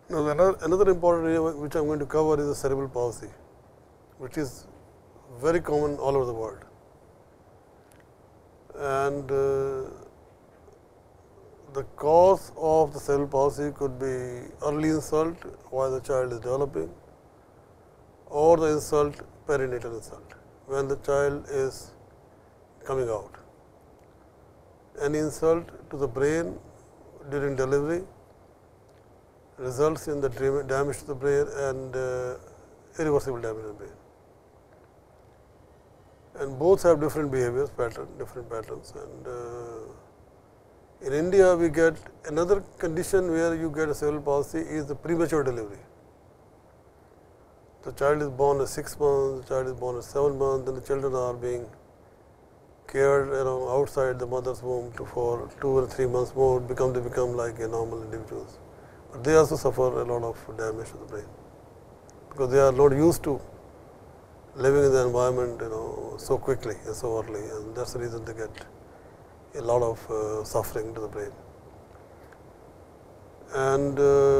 Now, another important area which I am going to cover is the cerebral palsy, which is very common all over the world. And the cause of the cerebral palsy could be early insult while the child is developing, or the insult, perinatal insult, when the child is coming out. Any insult to the brain during delivery results in the damage to the brain and irreversible damage to the brain. And both have different behaviors, different patterns. And in India, we get another condition where you get a cerebral palsy is the premature delivery. The child is born at 6 months, the child is born at 7 months, and the children are being cared outside the mother's womb for 2 or 3 months more, they become like a normal individuals. But they also suffer a lot of damage to the brain, because they are not used to living in the environment so quickly and so early, and that is the reason they get a lot of suffering to the brain. And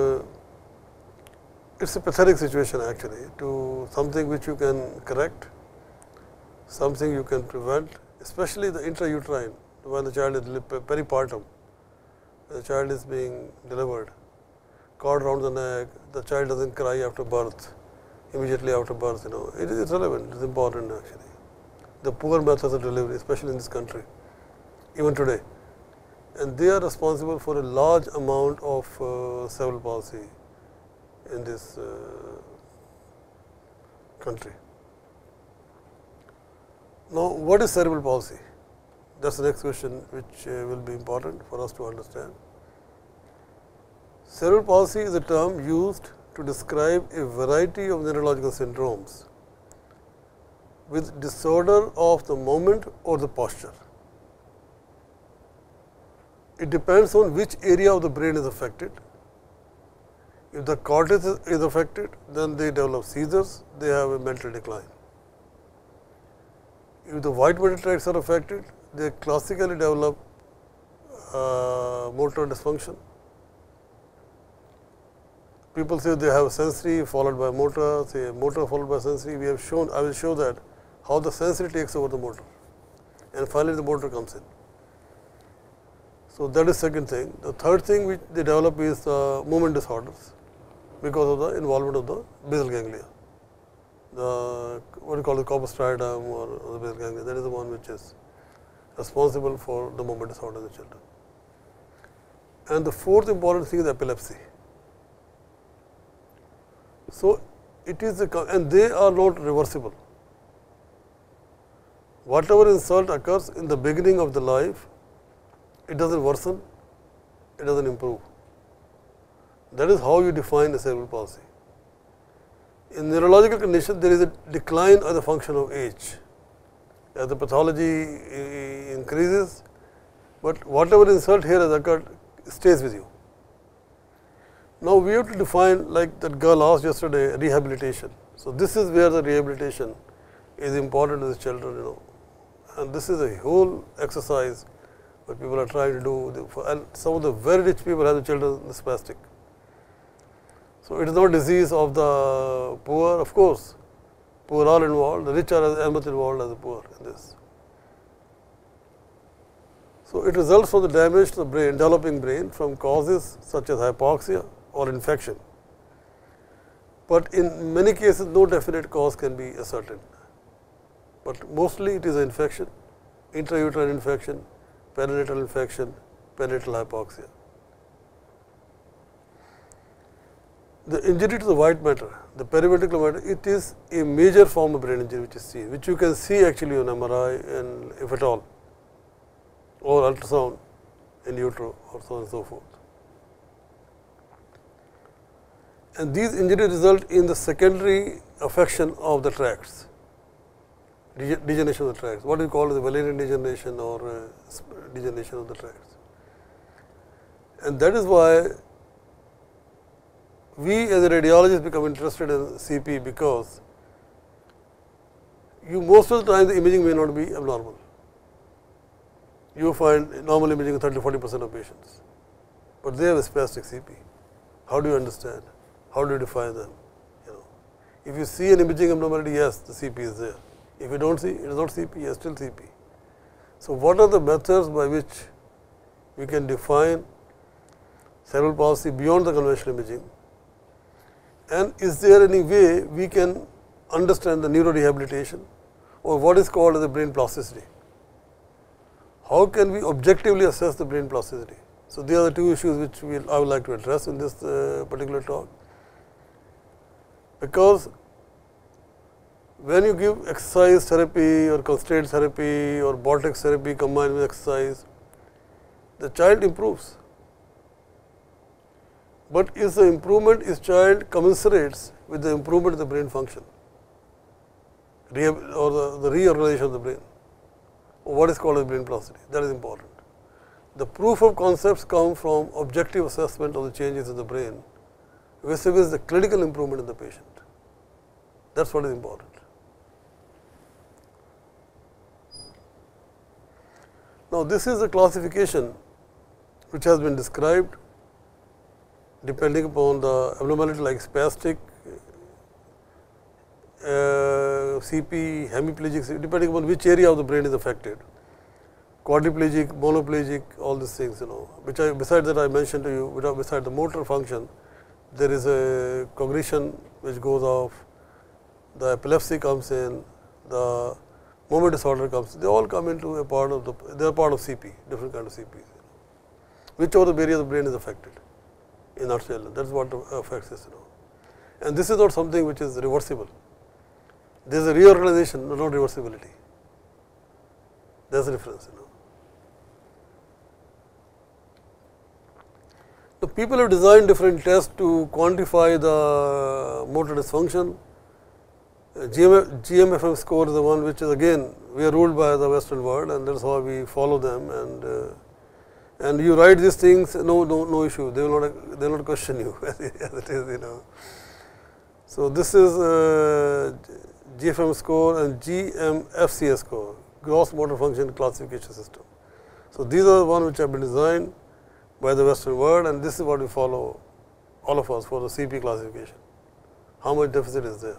it is a pathetic situation actually, to something which you can correct, something you can prevent, especially the intrauterine, when the child is peripartum, the child is being delivered, cord around the neck, the child does not cry after birth, immediately after birth, it is relevant, it is important actually. The poor methods of delivery, especially in this country, even today, and they are responsible for a large amount of cerebral palsy in this country. Now, what is cerebral palsy? That is the next question which will be important for us to understand. Cerebral palsy is a term used to describe a variety of neurological syndromes with disorder of the movement or the posture. It depends on which area of the brain is affected. If the cortex is affected, then they develop seizures, they have a mental decline. If the white matter tracts are affected, they classically develop motor dysfunction. People say they have sensory followed by motor, say motor followed by sensory. We have shown, I will show that how the sensory takes over the motor, and finally the motor comes in. So, that is second thing. The third thing which they develop is movement disorders, because of the involvement of the basal ganglia, the what we call the corpus striatum or the basal ganglia, that is the one which is responsible for the movement disorder in the children. And the fourth important thing is epilepsy. So, it is and they are not reversible. Whatever insult occurs in the beginning of the life, it does not worsen, it does not improve. That is how you define a cerebral palsy. In neurological condition, there is a decline as a function of age. As the pathology increases, but whatever insult here has occurred stays with you. Now, we have to define, like that girl asked yesterday, rehabilitation. So, this is where the rehabilitation is important to the children, and this is a whole exercise what people are trying to do, and some of the very rich people have the children spastic. So, it is not disease of the poor, of course, poor are involved, the rich are as much involved as the poor in this. So, it results from the damage to the brain, developing brain, from causes such as hypoxia or infection, but in many cases no definite cause can be ascertained, but mostly it is an infection, intrauterine infection, perinatal infection, perinatal hypoxia. The injury to the white matter, the periventricular matter, it is a major form of brain injury which is seen, which you can see actually on MRI and if at all, or ultrasound in utero or so on and so forth. And these injuries result in the secondary affection of the tracts, degeneration of the tracts, what we call the Valerian degeneration or degeneration of the tracts. And that is why we as a radiologist become interested in CP, because you most of the time the imaging may not be abnormal. You find normal imaging in 30–40% of patients, but they have a spastic CP. How do you understand? How do you define them? If you see an imaging abnormality, yes, the CP is there. If you don't see, it is not CP, yes, still CP. So, what are the methods by which we can define cerebral palsy beyond the conventional imaging? And is there any way we can understand the neurorehabilitation or what is called as the brain plasticity? How can we objectively assess the brain plasticity? So, these are the two issues which I would like to address in this particular talk. Because when you give exercise therapy or constraint therapy or vortex therapy combined with exercise, the child improves. But is the improvement is child commensurates with the improvement of the brain function or the reorganization of the brain, or what is called as brain plasticity? That is important. The proof of concepts come from objective assessment of the changes in the brain vis-a-vis the clinical improvement in the patient. That is what is important. Now, this is a classification which has been described depending upon the abnormality like spastic, CP, hemiplegic, depending upon which area of the brain is affected, quadriplegic, monoplegic, all these things, which besides that I mentioned to you, beside the motor function, there is a cognition which goes off, the epilepsy comes in, the movement disorder comes, they all come into a part of they are part of CP, different kind of CP. Which of the area of the brain is affected in nutshell, that is what affects this, And this is not something which is reversible. There is a reorganization, not reversibility. There is a difference, So, people have designed different tests to quantify the motor dysfunction. GMFM score is the one which is again we are ruled by the Western world, and that is how we follow them. And you write these things, no issue. They will not question you as it is, So this is GFM score and GMFCS score, gross motor function classification system. So these are the ones which have been designed by the Western world, and this is what we follow, all of us, for the CP classification. How much deficit is there?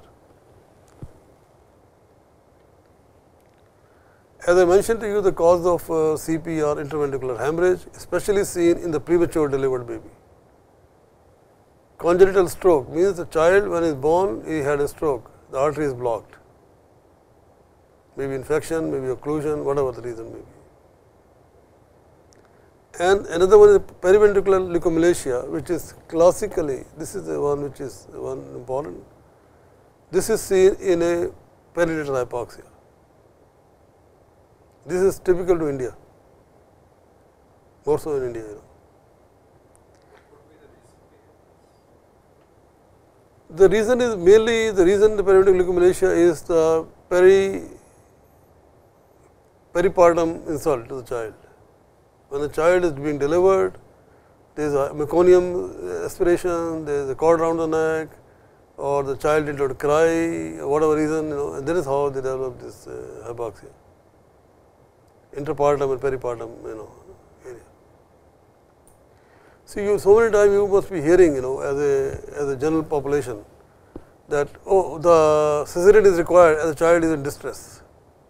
As I mentioned to you, the cause of CP are interventricular hemorrhage, especially seen in the premature delivered baby. Congenital stroke means the child when he is born, he had a stroke, the artery is blocked, maybe infection, maybe occlusion, whatever the reason may be. And another one is periventricular leukomalacia, which is classically, this is the one which is one important. This is seen in a perinatal hypoxia. This is typical to India, more so in India. The reason is mainly the periventricular leukomalacia is the peripartum insult to the child. When the child is being delivered, there is a meconium aspiration, there is a cord around the neck, or the child did not cry, or whatever reason, and that is how they develop this hypoxia. Interpartum and peripartum, area. See, so many times you must be hearing, as a general population, that the cesarean is required as the child is in distress,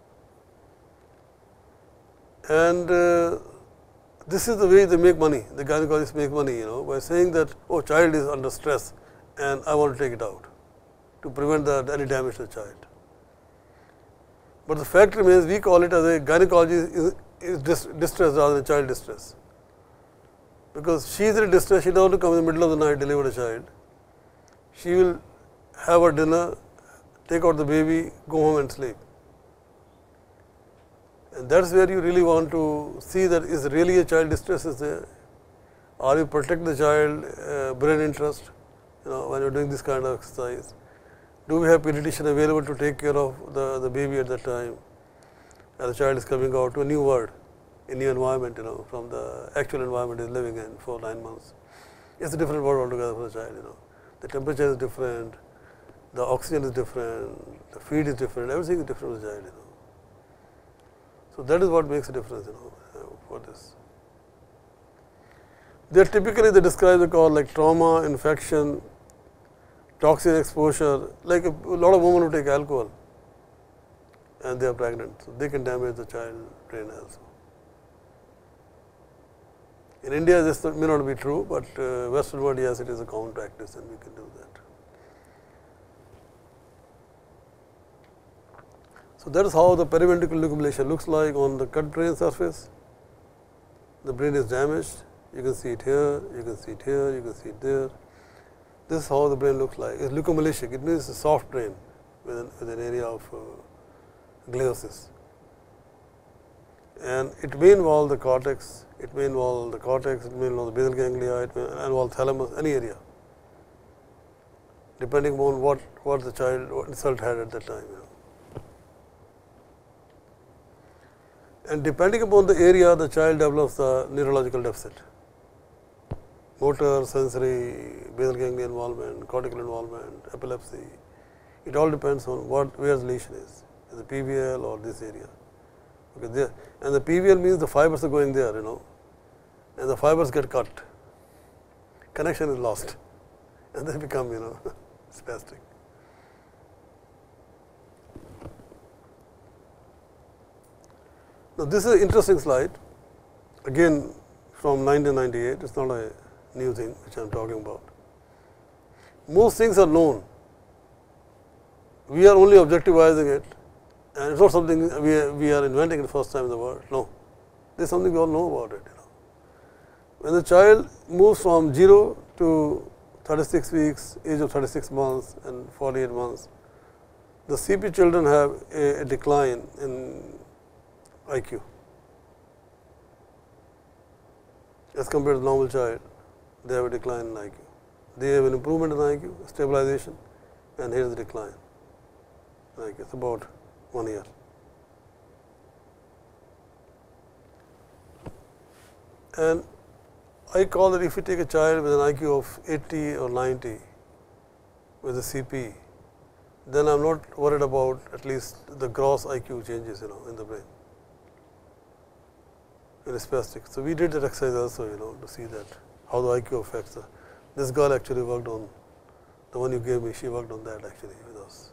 and this is the way they make money. The gynecologists make money, by saying that child is under stress, and I want to take it out to prevent any damage to the child. But the fact remains, we call it as a gynecology is distress rather than child distress, because she is in distress. She does not come in the middle of the night, deliver a child. She will have her dinner, take out the baby, go home and sleep. And that is where you really want to see that is really a child distress is there, or you protect the child brain interest, when you are doing this kind of exercise. Do we have pediatrician available to take care of the baby at that time, and the child is coming out to a new world, a new environment, from the actual environment he is living in for 9 months. It is a different world altogether for the child, The temperature is different, the oxygen is different, the feed is different, everything is different for the child, So that is what makes a difference, for this. They typically describe the cause like trauma, infection, toxin exposure, like a lot of women who take alcohol and they are pregnant, so they can damage the child brain also. In India, this may not be true, but Western world, yes, it is a common practice and we can do that. So, that is how the periventricular accumulation looks like on the cut brain surface. The brain is damaged, you can see it here, you can see it here, you can see it there. This is how the brain looks like. It is leukomalacic, it means a soft brain with an area of gliosis. And it may involve the cortex, it may involve the basal ganglia, it may involve thalamus, any area, depending upon what the child insult had at that time. And depending upon the area, the child develops the neurological deficit, motor, sensory, basal ganglia involvement, cortical involvement, epilepsy. It all depends on where the lesion is the PVL or this area. Okay, there, and the PVL means the fibers are going there, and the fibers get cut, connection is lost, and they become, spastic. Now, this is an interesting slide, again from 1998, it is not a new thing which I am talking about. Most things are known, we are only objectivizing it, and it is not something we are inventing it the first time in the world, no, this is something we all know about it. When the child moves from 0 to 36 weeks, age of 36 months and 48 months, the CP children have a decline in IQ as compared to the normal child, they have a decline in IQ. They have an improvement in IQ, stabilization, and here is the decline in IQ, it is about 1 year. And I call that if you take a child with an IQ of 80 or 90 with a CP, then I am not worried about at least the gross IQ changes, in the brain. It is spastic. So, we did that exercise also, to see that how the IQ affects. This girl actually worked on, the one you gave me, she worked on that actually with us.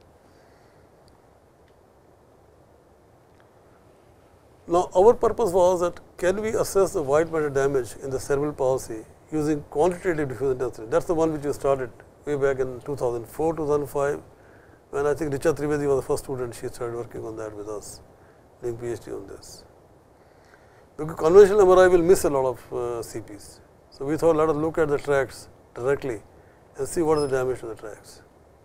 Now, our purpose was that can we assess the white matter damage in the cerebral palsy using quantitative diffusion intensity. That is the one which we started way back in 2004, 2005, when I think Richa Trivedi was the first student, she started working on that with us, doing PhD on this. Because conventional MRI will miss a lot of CPs. So, we thought let us look at the tracts directly and see what is the damage to the tracts.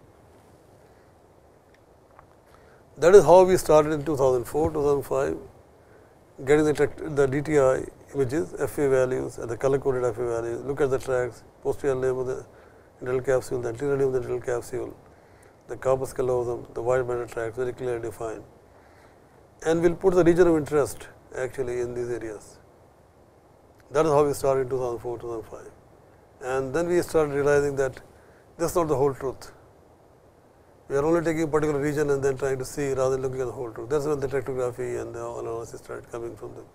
That is how we started in 2004, 2005, getting the DTI images, FA values and the color coded FA values, look at the tracts, posterior limb of the dental capsule, the anterior limb of the dental capsule, the corpus callosum, the white matter tracts very clearly defined. And we will put the region of interest actually in these areas. That is how we started in 2004, 2005. And then we started realizing that this is not the whole truth. We are only taking a particular region and then trying to see rather than looking at the whole truth. That is when the tractography and the analysis started coming from them.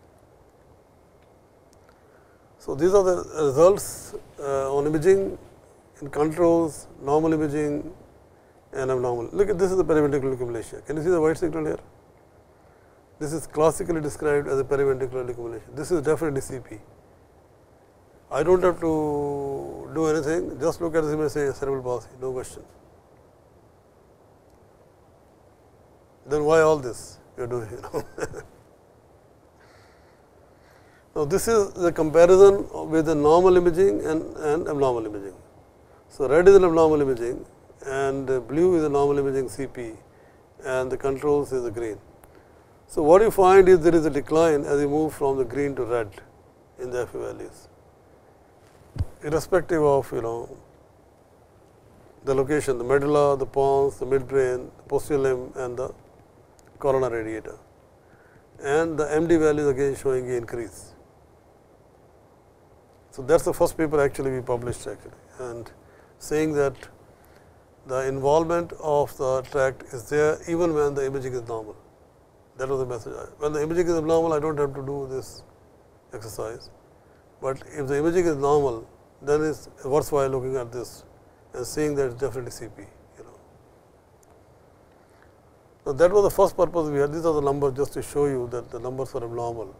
So, these are the results on imaging in controls, normal imaging and abnormal. Look at this is the periventricular accumulation. Can you see the white signal here? This is classically described as a periventricular accumulation. This is definitely CP. I do not have to do anything, just look at this image and say cerebral palsy, no question. Then why all this you are doing, Now, this is the comparison with the normal imaging and abnormal imaging. So, red is an abnormal imaging and blue is the normal imaging CP and the controls is the green. So, what you find is there is a decline as you move from the green to red in the FA values, irrespective of the location, the medulla, the pons, the midbrain, the posterior limb and the corona radiata, and the MD value is again showing an increase. So, that is the first paper actually we published actually, and saying that the involvement of the tract is there even when the imaging is normal. That was the message. When the imaging is abnormal, I do not have to do this exercise, but if the imaging is normal, then it is worthwhile looking at this and seeing that it's definitely CP. Now, that was the first purpose we had. These are the numbers just to show you that the numbers are abnormal.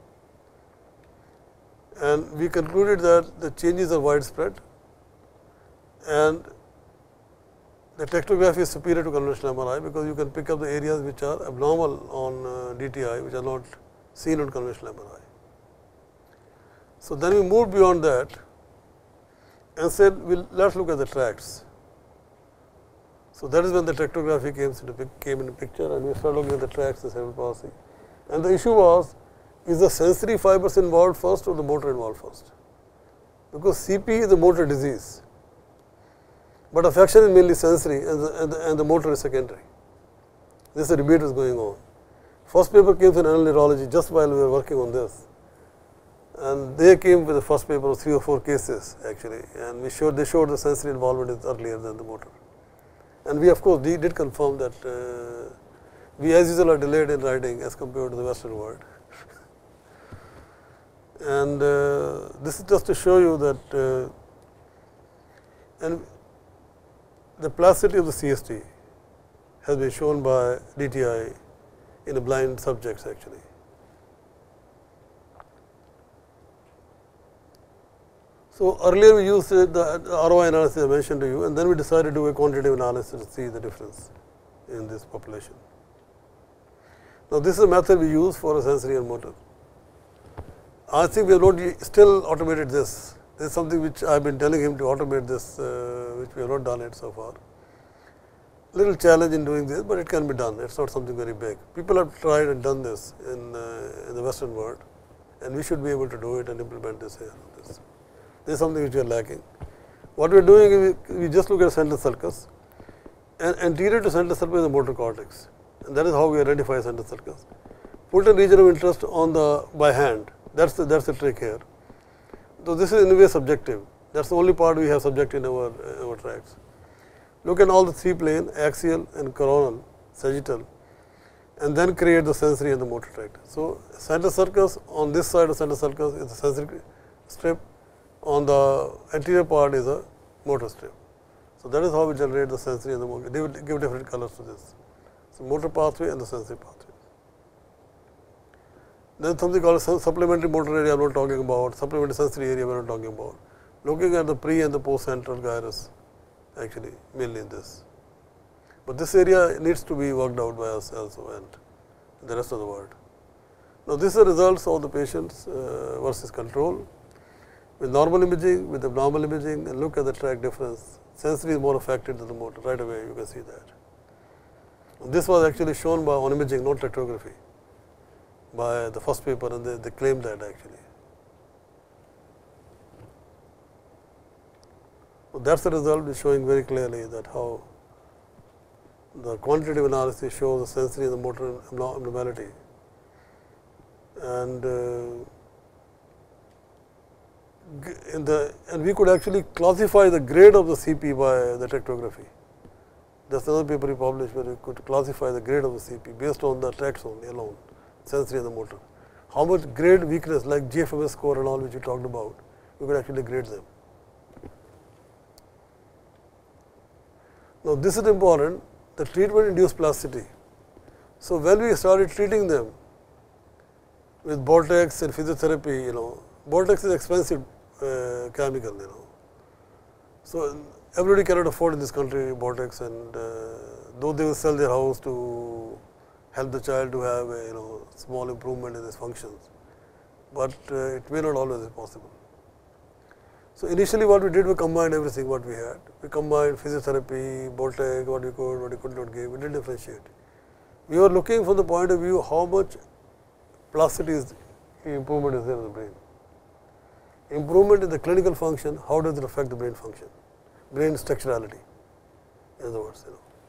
And we concluded that the changes are widespread and the tektography is superior to conventional MRI, because you can pick up the areas which are abnormal on DTI, which are not seen on conventional MRI. So, then we moved beyond that and said, let us look at the tracts. So, that is when the tektography came into picture, and we started looking at the tracts in cerebral palsy. And the issue was, is the sensory fibers involved first or the motor involved first? Because CP is a motor disease, but affection is mainly sensory and the motor is secondary. This debate was going on. First paper came in anal neurology just while we were working on this, and they came with the first paper of 3 or 4 cases actually, and they showed the sensory involvement is earlier than the motor. And we of course did confirm that we as usual are delayed in writing as compared to the Western world. And this is just to show you that and the plasticity of the CST has been shown by DTI in the blind subjects actually. So, earlier we used the ROI analysis I mentioned to you, and then we decided to do a quantitative analysis to see the difference in this population. Now, this is a method we use for a sensory and motor. I think we have not still automated this. This is something which I have been telling him to automate this, which we have not done it so far. Little challenge in doing this, but it can be done. It is not something very big. People have tried and done this in the Western world, and we should be able to do it and implement this here. This is something which we are lacking. What we are doing is we just look at central sulcus, and anterior to central sulcus is the motor cortex, and that is how we identify central sulcus. Put a region of interest on the by hand. That's the trick here. So, this is in a way subjective. That's the only part we have subject in our tracts. Look at all the 3 plane, axial and coronal, sagittal, and then create the sensory and the motor tract. So, central sulcus on this side of central sulcus is the sensory strip, on the anterior part is a motor strip. So, that is how we generate the sensory and the motor. They will give different colors to this. So, motor pathway and the sensory pathway. Then something called supplementary motor area I am not talking about, supplementary sensory area we are not talking about. Looking at the pre and the post central gyrus actually mainly in this. But this area needs to be worked out by us also and the rest of the world. Now, this is the results of the patients versus control with normal imaging, with abnormal imaging, and look at the tract difference. Sensory is more affected than the motor, right away you can see that. And this was actually shown by on imaging, not tektography, by the first paper, and they claimed that actually. So, that is the result is showing very clearly that how the quantitative analysis shows the sensory and the motor abnormality. And and we could actually classify the grade of the CP by the tektography. That is another paper we published where we could classify the grade of the CP based on the tracts only alone, sensory and the motor. How much grade weakness like GFMS score and all which we talked about, we could actually grade them. Now, this is important, the treatment induced plasticity. So, when we started treating them with Vortex and physiotherapy, Vortex is expensive chemical, So, everybody cannot afford in this country Vortex, and though they will sell their house to help the child to have a small improvement in his functions, but it may not always be possible. So, initially what we did, we combined everything what we had. We combined physiotherapy, Vortex, what we could not give, we did differentiate. We were looking from the point of view how much plasticity is improvement is there in the brain. Improvement in the clinical function, how does it affect the brain function, brain structurality, in other words.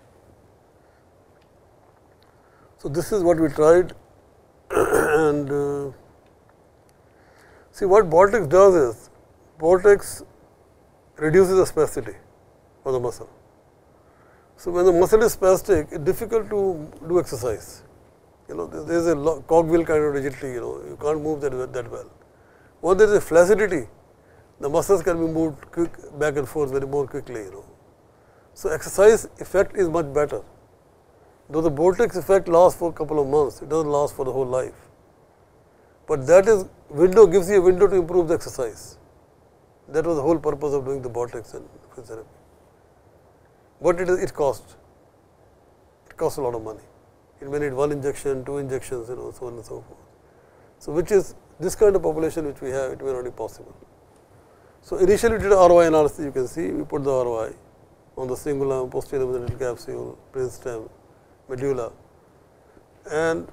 So, this is what we tried and see what Vortex does is, Vortex reduces the spasticity of the muscle. So, when the muscle is spastic, it is difficult to do exercise. There is a cogwheel kind of rigidity, you can't move that well. When there is a flaccidity, the muscles can be moved back and forth very more quickly, So, exercise effect is much better. Though the vortex effect lasts for a couple of months, it does not last for the whole life. But that is window, gives you a window to improve the exercise. That was the whole purpose of doing the vortex and physiotherapy. What it costs? It costs a lot of money. It may need 1 injection, 2 injections, so on and so forth. So, which is this kind of population which we have, it may not be possible. So, initially we did ROI analysis, you can see we put the ROI on the cingulum, posterior meningeal capsule, brainstem, medulla, and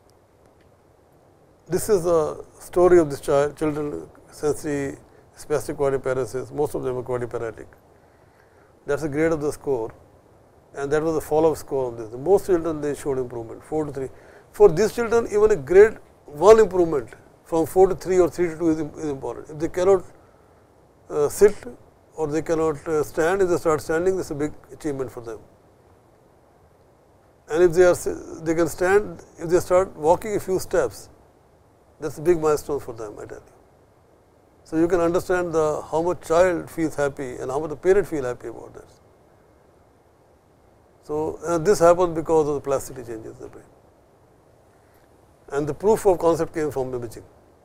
this is the story of this children sensory spastic quadriparesis, most of them are quadriparatic. That is the grade of the score, and that was the follow-up score on this. Most children they showed improvement 4 to 3. For these children, even a grade 1 improvement from 4 to 3 or 3 to 2 is important. If they cannot sit or they cannot stand, if they start standing, this is a big achievement for them. And if they can stand, if they start walking a few steps, that is a big milestone for them, I tell you. So, you can understand how much child feels happy and how much the parent feel happy about this. So, this happens because of the plasticity changes in the brain, and the proof of concept came from imaging.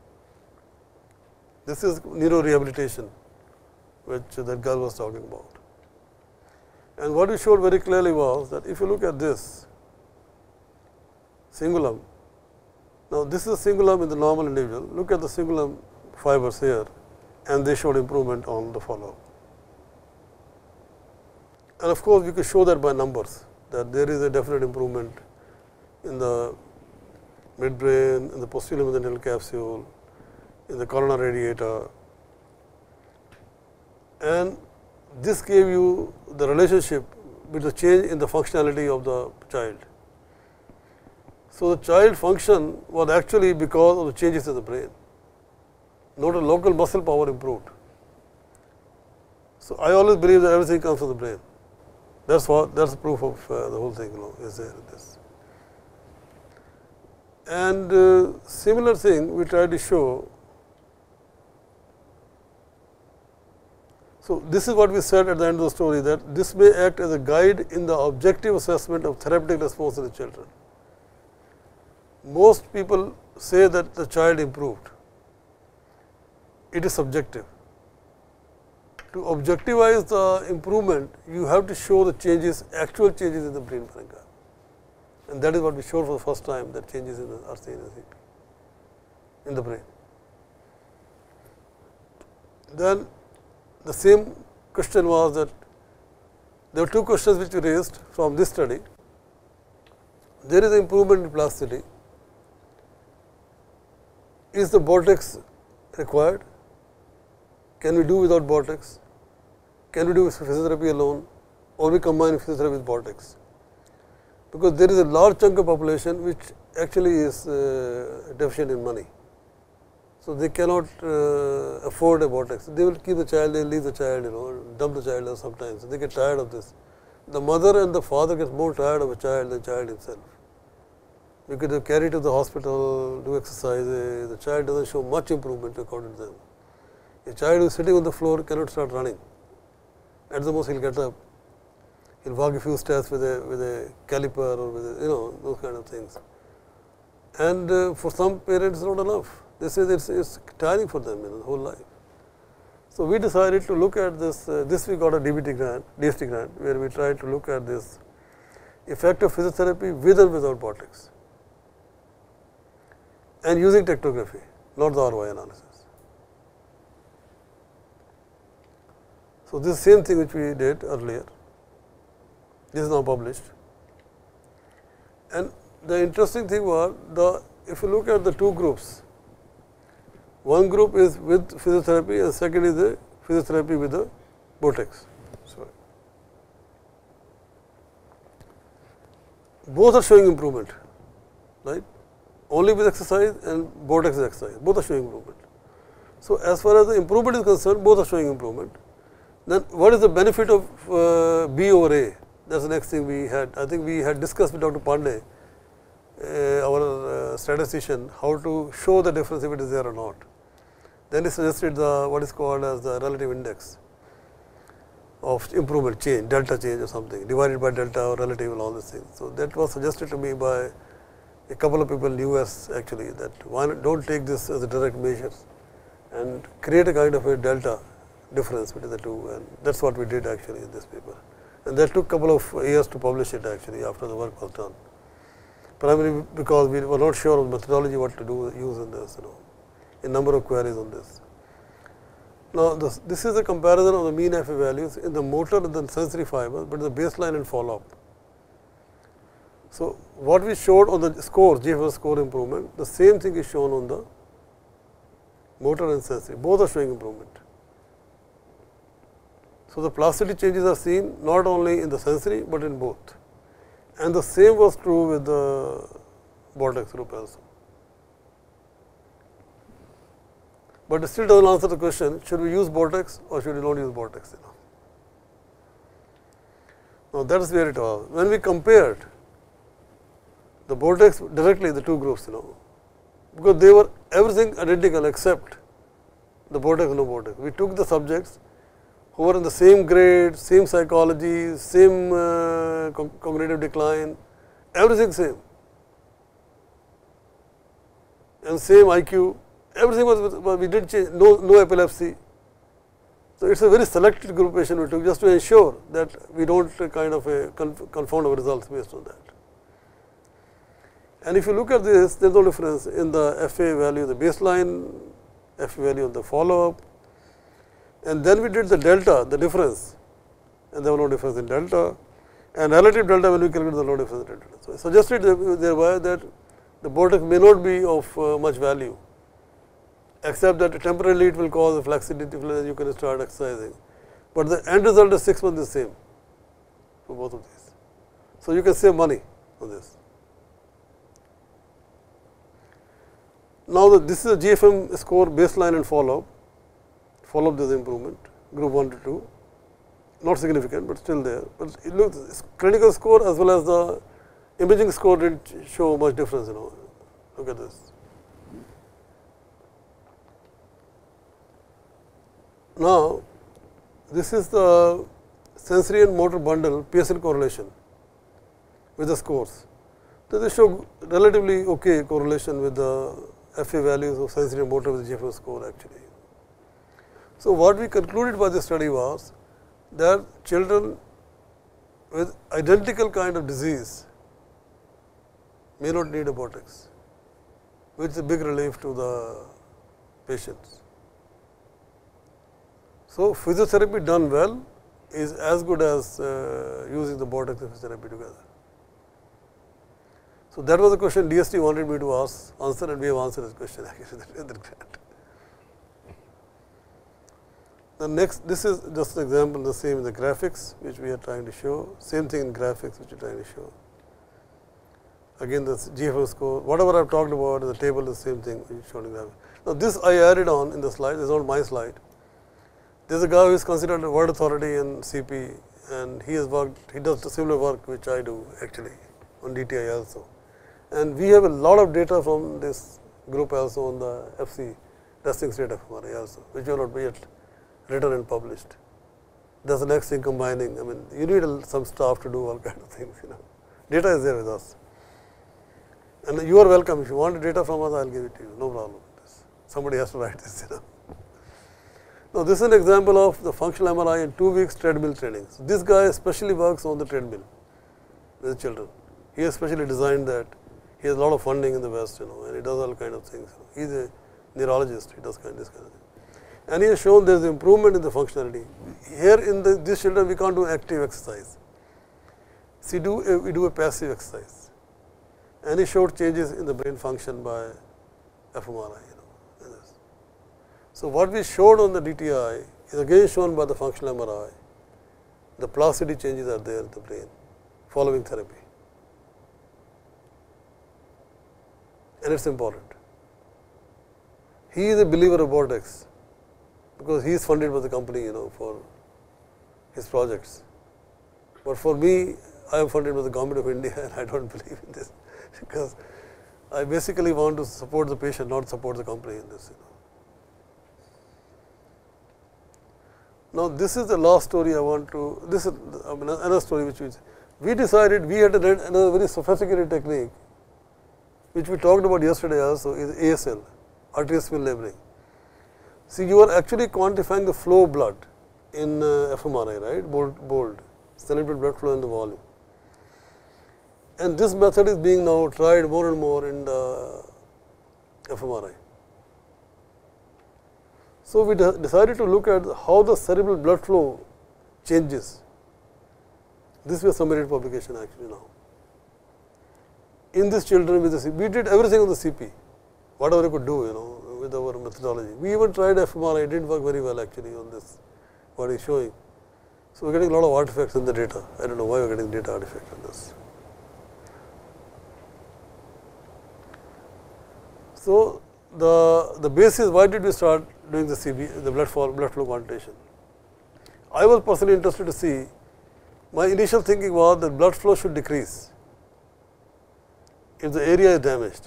This is neurorehabilitation, which that girl was talking about. And what we showed very clearly was that if you look at this cingulum, now this is a cingulum in the normal individual, look at the cingulum fibers here, and they showed improvement on the follow-up. And of course, we could show that by numbers, that there is a definite improvement in the midbrain, in the posterior meningeal capsule, in the corona radiata, and this gave you the relationship with the change in the functionality of the child. So, the child function was actually because of the changes in the brain, not a local muscle power improved. So, I always believe that everything comes from the brain. That's the proof of the whole thing, is there in this. And similar thing we tried to show. So, this is what we said at the end of the story, that this may act as a guide in the objective assessment of therapeutic response in the children. Most people say that the child improved. It is subjective. To objectivize the improvement, you have to show the changes, actual changes in the brain parenchyma, and that is what we showed for the first time, that changes in the RC and CP in the brain. Then the same question was that there were 2 questions which we raised from this study. There is an improvement in plasticity. Is the vortex required? Can we do without vortex? Can we do with physiotherapy alone, or we combine physiotherapy with vortex? Because there is a large chunk of population which actually is deficient in money. So, they cannot afford a vortex. They will keep the child, they will leave the child, dump the child sometimes. They get tired of this. The mother and the father get more tired of a child than the child himself. Because they carry to the hospital, do exercises, the child does not show much improvement according to them. A child who is sitting on the floor cannot start running. At the most, he will get up. He will walk a few steps with a caliper or with those kind of things. And for some parents, it's not enough. They say it's tiring for them the whole life. So, we decided to look at this. This we got a DST grant, where we tried to look at this effect of physiotherapy with and without vortex, and using tectography, not the ROI analysis. So, this is the same thing which we did earlier. This is now published. And the interesting thing was, if you look at the 2 groups, one group is with physiotherapy and second is the physiotherapy with the vortex. Sorry. Both are showing improvement, right? Only with exercise and vortex exercise, both are showing improvement. So, as far as the improvement is concerned, both are showing improvement. Then what is the benefit of B over A? That is the next thing we had. I think we had discussed with Dr. Pandey, our statistician, how to show the difference if it is there or not. Then he suggested what is called as the relative index. of improvement change, delta change or something, divided by delta or relative and all these things. So, that was suggested to me by a couple of people in US actually, that why not don't take this as a direct measure and create a kind of a delta difference between the two, and that is what we did actually in this paper. And that took a couple of years to publish it actually after the work was done, primarily because we were not sure of the methodology what to do use in this, a number of queries on this. Now, this is a comparison of the mean FA values in the motor and the sensory fibers, but the baseline and follow up. So, what we showed on the score, GFS score improvement, the same thing is shown on the motor and sensory, both are showing improvement. So, the plasticity changes are seen not only in the sensory, but in both, and the same was true with the Vortex group also. But it still does not answer the question, should we use Vortex or should we not use Vortex? Now, that is where it was. When we compared the Vortex directly, the two groups, because they were everything identical except the Vortex and no Vortex. We took the subjects who were in the same grade, same psychology, same cognitive decline, everything same, and same IQ, everything was, we did change, no epilepsy. So, it is a very selected group patient we took just to ensure that we do not kind of confound our results based on that. And if you look at this, there is no difference in the FA value, the baseline, FA value of the follow up, and then we did the delta, the difference, and there was no difference in delta, and relative delta when we calculated the no difference in delta. So, I suggested thereby that the Vortex may not be of much value, except that temporarily it will cause a flacidity and you can start exercising, but the end result is 6 months is same for both of these. So, you can save money on this. Now, this is a GFM score baseline and follow up. Follow up, there is improvement, group 1 to 2, not significant, but still there. But it looks clinical score as well as the imaging score did not show much difference. Look at this. Now, this is the sensory and motor bundle Pearson correlation with the scores. So, they show relatively okay correlation with the FA values of sensory and motor with the GFS score actually. So, what we concluded by this study was that children with identical kind of disease may not need a Vortex, which is a big relief to the patients. So, physiotherapy done well is as good as using the Vortex and physiotherapy together. So, that was the question DST wanted me to answer, and we have answered this question actually in the grant. The next, this is just an example, the same in the graphics which we are trying to show, same thing in graphics which we are trying to show. Again, the GFS score, whatever I have talked about in the table is the same thing which is shown in graphics. Now, this I added on in the slide, this is not my slide. There is a guy who is considered a world authority in CP, and he has worked, he does the similar work which I do actually on DTI also. And we have a lot of data from this group also on the FC resting state fMRI also, which will not be yet written and published. That is the next thing combining. I mean, you need some staff to do all kind of things. Data is there with us, and you are welcome. If you want data from us, I will give it to you. No problem with this. Somebody has to write this. Now, this is an example of the functional MRI in 2 weeks treadmill training. So, this guy especially works on the treadmill with children. He has specially designed that. He has a lot of funding in the West, and he does all kind of things. He is a neurologist. He does this kind of thing. And he has shown there is improvement in the functionality. Here in these children, we can't do active exercise. See, we do a passive exercise, and he showed changes in the brain function by fMRI. So, what we showed on the DTI is again shown by the functional MRI. The plasticity changes are there in the brain following therapy, and it is important. He is a believer of Vortex because he is funded by the company, for his projects. But for me, I am funded by the government of India, and I do not believe in this because I basically want to support the patient, not support the company in this. Now, this is the last story I want to, this is another story which we decided we had another very sophisticated technique which we talked about yesterday also is ASL, arterial spin labeling. See, you are actually quantifying the flow of blood in fMRI, right, bold, cerebral blood flow in the volume. And this method is being now tried more and more in the fMRI. So, we decided to look at how the cerebral blood flow changes. This was a submitted publication actually now. In these children with the CP, we did everything on the CP, whatever we could do, with our methodology. We even tried fMRI, it didn't work very well actually on this, what is showing. So, we are getting a lot of artifacts in the data. I don't know why we are getting data artifacts in this. So, the basis, why did we start doing the CB, the blood flow quantitation? I was personally interested to see, my initial thinking was that blood flow should decrease if the area is damaged.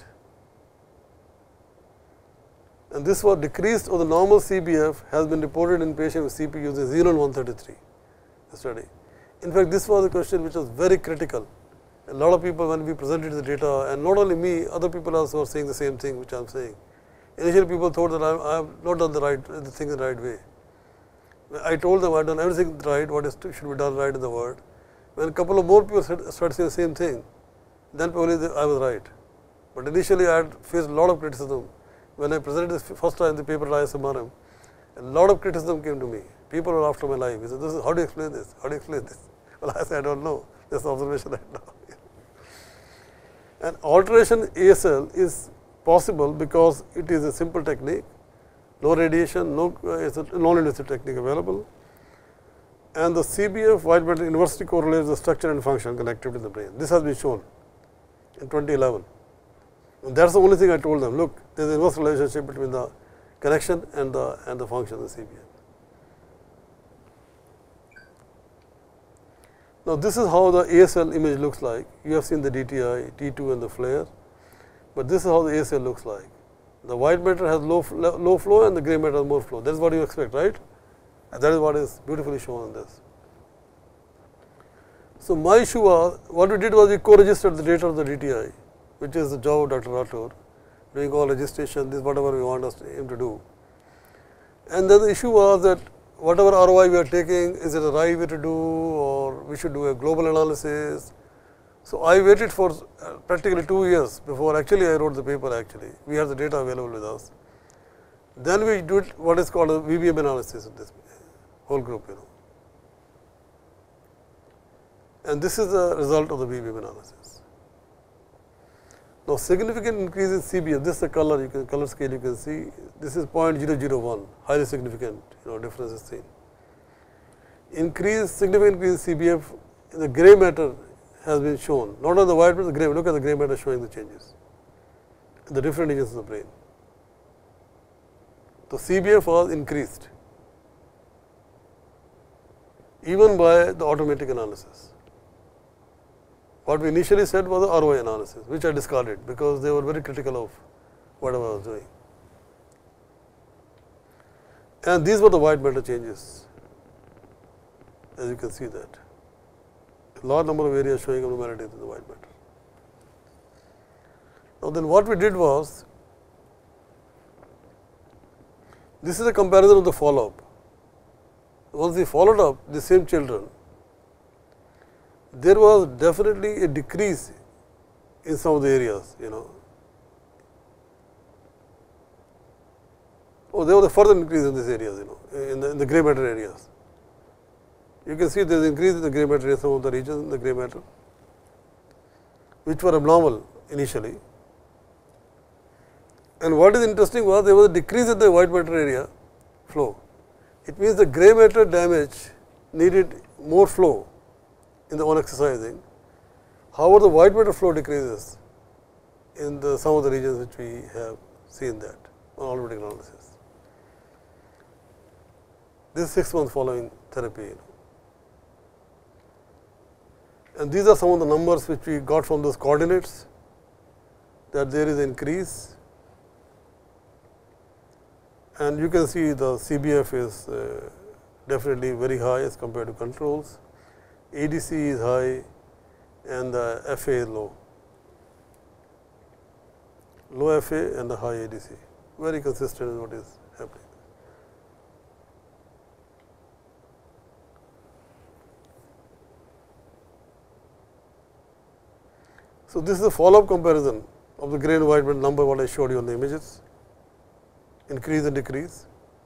And this was decreased or the normal CBF has been reported in patients with CP using Xenon 133 study. In fact, this was a question which was very critical. A lot of people, when we presented the data, and not only me, other people also were saying the same thing which I am saying. Initially, people thought that I have not done the thing in the right way. I told them I have done everything right, what should be done right in the world. When a couple of more people started saying the same thing, then probably I was right. But initially, I had faced a lot of criticism. When I presented this first time the paper at ISMRM, a lot of criticism came to me. People were after my life. He said, "This is how do you explain this? How do you explain this?" Well, I said, "I don't know. This observation right now." And alteration ASL is possible because it is a simple technique, no radiation, it's a non-invasive technique available. And the CBF white matter inversely correlates the structure and function connectivity in the brain. This has been shown in 2011. And that's the only thing I told them. Look, there is an inverse relationship between the connection and the function of the CBF. Now, this is how the ASL image looks like. You have seen the DTI, T2 and the flare, but this is how the ASL looks like. The white matter has low flow and the grey matter has more flow. That is what you expect, right? And that is what is beautifully shown in this. So, my issue was, what we did was we co-registered the data of the DTI, which is the job of Dr. Rathore, doing all registration, this whatever we want him to do. And then the issue was that whatever ROI we are taking, is it the right way to do, or we should do a global analysis. So, I waited for practically 2 years before actually I wrote the paper actually. We had the data available with us. Then we did what is called a VBM analysis of this whole group, And this is the result of the VBM analysis. Now, significant increase in CBF, this is the color scale you can see, this is 0.001, highly significant, difference is seen. Significant increase in CBF in the grey matter has been shown, not on the white matter, the grey, look at the grey matter showing the changes in the different regions of the brain. The CBF was increased even by the automatic analysis. What we initially said was the ROI analysis, which I discarded because they were very critical of whatever I was doing. And these were the white matter changes, as you can see that. A large number of areas showing abnormalities in the white matter. Now, then what we did was, this is a comparison of the follow-up. Once we followed up the same children, there was definitely a decrease in some of the areas, Oh, there was a further increase in these areas, in the grey matter areas. You can see there is increase in the grey matter in some of the regions in the grey matter, which were abnormal initially. And what is interesting was there was a decrease in the white matter area flow. It means the grey matter damage needed more flow in the on exercising. However, the white matter flow decreases in some of the regions which we have seen that on alphabetic analysis. This is 6 months following therapy. And these are some of the numbers which we got from those coordinates, that there is an increase. And you can see the CBF is definitely very high as compared to controls. ADC is high and the FA is low. Low FA and the high ADC, very consistent with what is happening. So, this is a follow-up comparison of the gray and white band number what I showed you on the images, increase and decrease.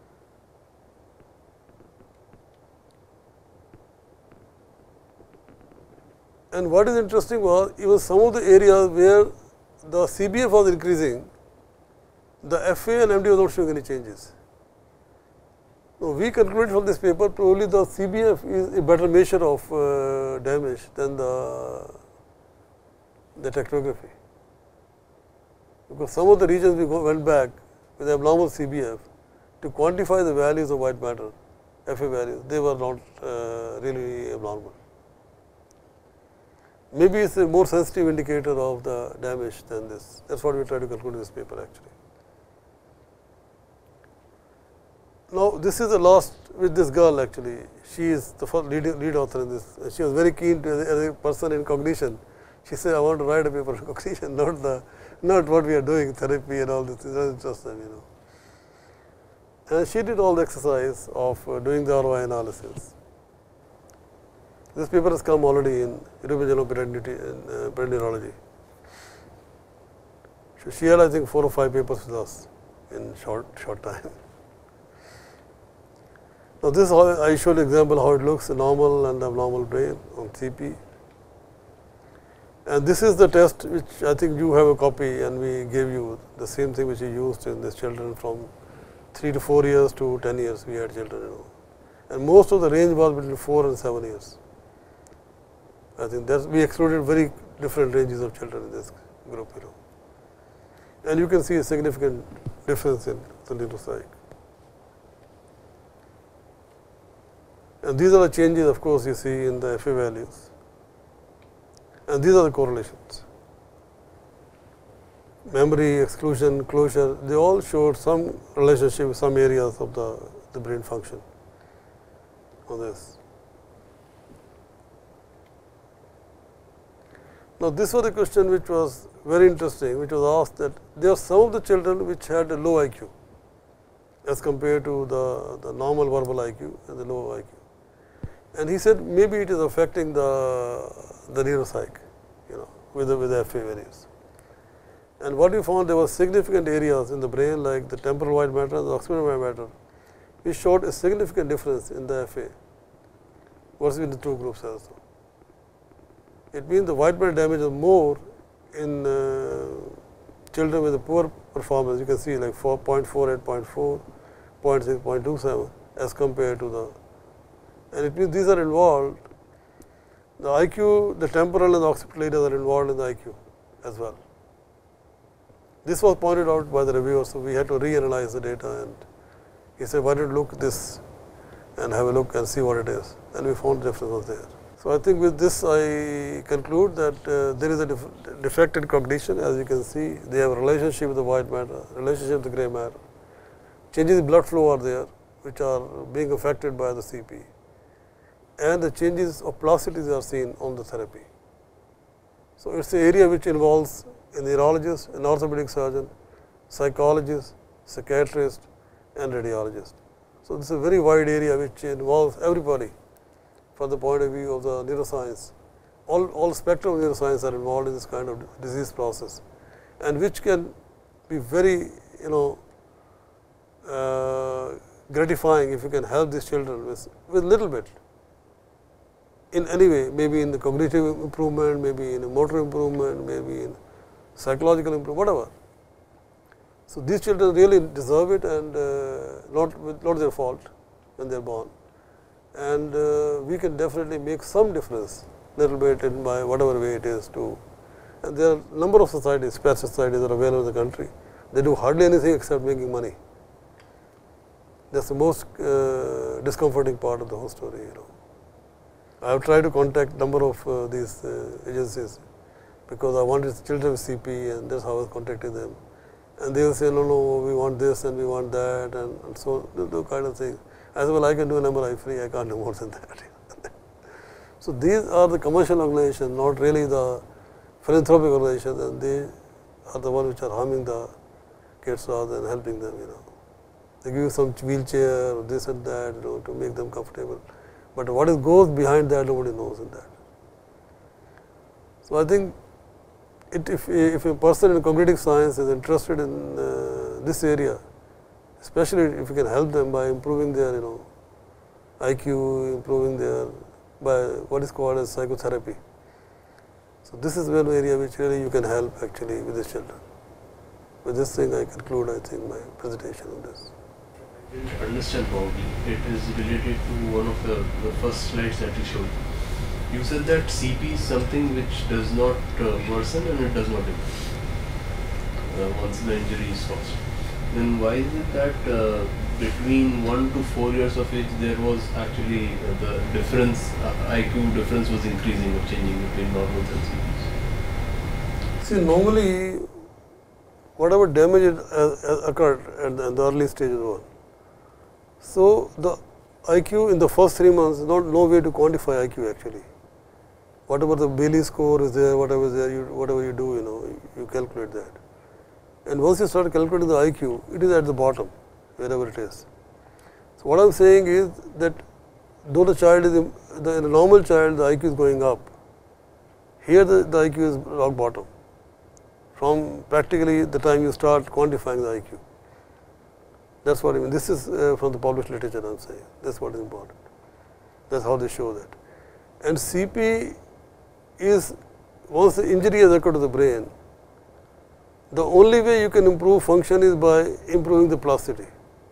And what is interesting was even some of the areas where the CBF was increasing, the FA and MD was not showing any changes. So, we concluded from this paper probably the CBF is a better measure of damage than the tectography, because some of the regions we went back with abnormal CBF to quantify the values of white matter, FA values, they were not really abnormal. Maybe it is a more sensitive indicator of the damage than this. That is what we try to conclude in this paper actually. Now, this is the last with this girl actually. She is the first lead author in this. She was very keen to, as a person in cognition. She said, I want to write a paper on cognition, not what we are doing, therapy and all this. It doesn't interest them, And she did all the exercise of doing the ROI analysis. This paper has come already in European Journal of Pediatric Neurology. So, she had I think 4 or 5 papers with us in short time. Now, this is how I showed an example how it looks, a normal and abnormal brain on CP. And this is the test which I think you have a copy and we gave you the same thing which we used in these children from 3 to 4 years to 10 years we had children. And most of the range was between 4 and 7 years. I think that we excluded very different ranges of children in this group. And you can see a significant difference in the neuropsych. And these are the changes of course you see in the FA values. And these are the correlations. Memory, exclusion, closure, they all showed some relationship with some areas of the brain function on this. Now, this was a question which was very interesting, which was asked that there are some of the children which had a low IQ as compared to the normal verbal IQ and the low IQ. And he said maybe it is affecting the neuropsych, with the FA values. And what we found, there were significant areas in the brain like the temporal white matter and the occipital white matter, which showed a significant difference in the FA versus in the two groups also. It means the white matter damage is more in children with a poor performance. You can see like 0.48, 0.4, 0.6, 0.27 as compared to the, and it means these are involved. The IQ, the temporal and the occipital areas are involved in the IQ as well. This was pointed out by the reviewer, so we had to reanalyze the data, and he said, why don't you look at this and have a look and see what it is, and we found the difference was there. So, I think with this I conclude that there is a defect in cognition. As you can see, they have a relationship with the white matter, relationship with the grey matter. Changes in blood flow are there, which are being affected by the CP, and the changes of plasticities are seen on the therapy. So, it is an area which involves a neurologist, an orthopedic surgeon, psychologist, psychiatrist and radiologist. So, this is a very wide area which involves everybody from the point of view of the neuroscience. All spectrum of neuroscience are involved in this kind of disease process, and which can be very gratifying if you can help these children with little bit in any way, maybe in the cognitive improvement, maybe in a motor improvement, maybe in psychological improvement, whatever. So, these children really deserve it, and not their fault when they are born, and we can definitely make some difference little bit in by whatever way it is to, and there are number of societies, spare societies are available in the country. They do hardly anything except making money. That is the most discomforting part of the whole story. I have tried to contact number of these agencies, because I wanted children with CP, and that is how I was contacting them. And they will say, no, we want this and we want that, and so those kind of things. I said, well, I can do an MRI free, I can't do more than that. So these are the commercial organizations, not really the philanthropic organizations, and they are the ones which are harming the kids rather than helping them, They give you some wheelchair or this and that, to make them comfortable. But what goes behind that, nobody knows in that. So I think if a person in cognitive science is interested in this area, especially if you can help them by improving their, IQ, improving their, by what is called as psychotherapy. So this is one area which really you can help actually with the children. With this thing I conclude, I think, my presentation on this. I didn't understand probably. It is related to one of the first slides that you showed. You said that CP is something which does not worsen and it does not improve once the injury is caused. Then why is it that between 1 to 4 years of age there was actually the difference, IQ difference was increasing or changing between normals and CPs? See, normally whatever damage occurred at the early stages of one. So the IQ in the first 3 months is no way to quantify IQ actually. Whatever the Bailey score is there, whatever is there, whatever you do, you calculate that. And once you start calculating the IQ, it is at the bottom, wherever it is. So what I am saying is that though the child is, in a normal child, the IQ is going up, here the IQ is rock bottom, from practically the time you start quantifying the IQ. That's what I mean. This is from the published literature I am saying. That's what is important. That's how they show that. And CP is, once the injury has occurred to the brain, the only way you can improve function is by improving the plasticity,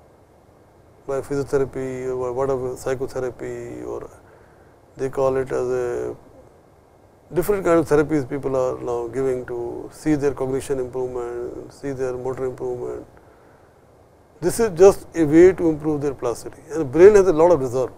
by physiotherapy or whatever, psychotherapy, or they call it as a different kind of therapies people are now giving to see their cognition improvement, see their motor improvement. This is just a way to improve their plasticity, and the brain has a lot of reserve.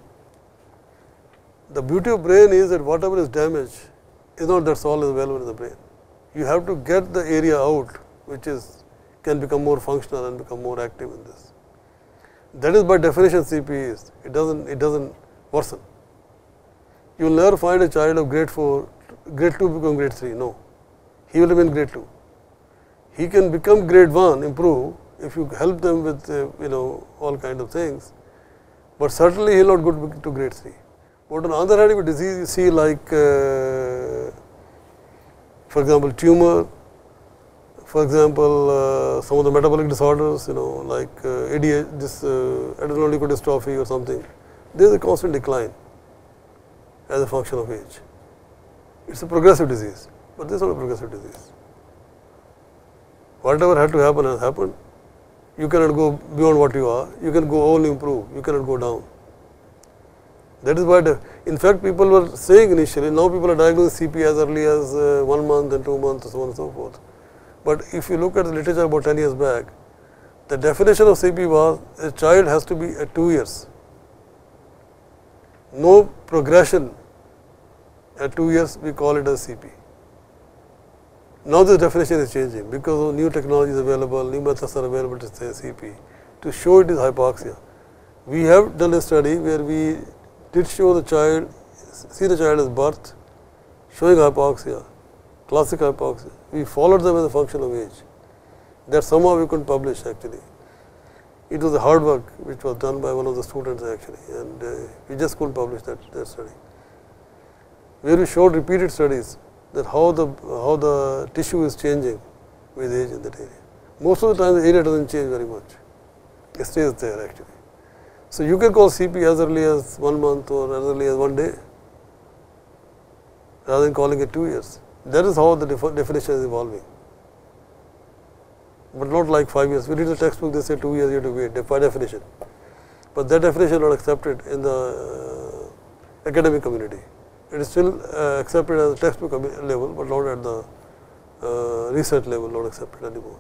The beauty of brain is that whatever is damaged is not that's all is available in the brain. You have to get the area out which can become more functional and become more active in this. That is by definition CP is. It doesn't worsen. You will never find a child of grade 4, grade 2 become grade 3. No, he will remain grade 2. He can become grade 1, improve if you help them with all kind of things, but certainly he will not go to grade 3. But on the other hand, if a disease you see like, for example, tumor, for example, some of the metabolic disorders, like ADH, this adrenoleukodystrophy or something, there is a constant decline as a function of age. It is a progressive disease, but this is not a progressive disease. Whatever had to happen has happened. You cannot go beyond what you are. You can go only improve. You cannot go down. That is why, in fact, people were saying initially, now people are diagnosing CP as early as 1 month and 2 months and so on and so forth. But if you look at the literature about 10 years back, the definition of CP was a child has to be at 2 years. No progression at 2 years, we call it as CP. Now the definition is changing because of new technologies available, new methods are available to say CP, to show it is hypoxia. We have done a study where we did show the child, see the child as birth, showing hypoxia, classic hypoxia. We followed them as a function of age. That somehow we couldn't publish actually. It was a hard work which was done by one of the students actually, and we just couldn't publish that study. Where we showed repeated studies that how the tissue is changing with age in that area. Most of the time the area doesn't change very much. It stays there actually. So you can call CP as early as 1 month or as early as 1 day, rather than calling it 2 years. That is how the definition is evolving. But not like 5 years. We read the textbook, they say 2 years you have to wait, by definition. But that definition is not accepted in the academic community. It is still accepted at the textbook level, but not at the research level, not accepted anymore.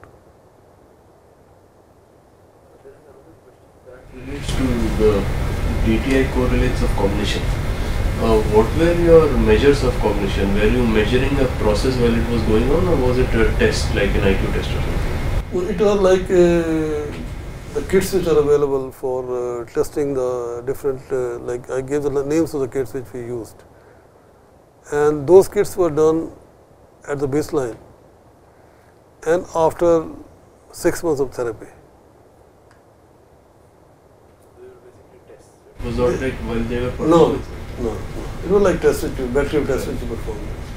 That relates to the DTI correlates of cognition. What were your measures of cognition? Were you measuring a process while it was going on, or was it a test like an IQ test or something? Well, it was like the kits which are available for testing the different, like I gave the names of the kits which we used, and those kits were done at the baseline and after 6 months of therapy. Was not like while they were No, performing? no, no. It was like test which battery of tests which you performed.